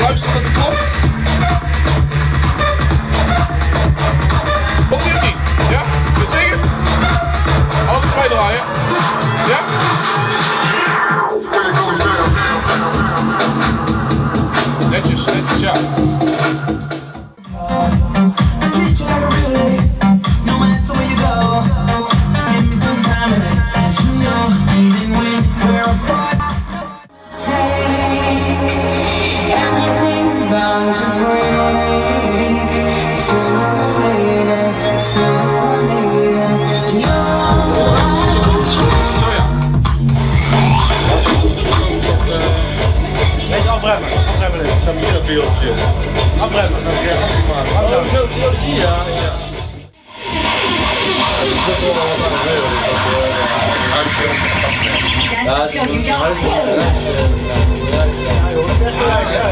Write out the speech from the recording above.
luisteren dat het klopt. Komt dit niet? Ja? Wil je zeggen? Alles bijdraaien. Ja? Netjes, netjes, ja. Afremmen, ik sta hier een beeldje. Afremmen, dan ga je afgemaakt. Ja, ja. Ja, dat is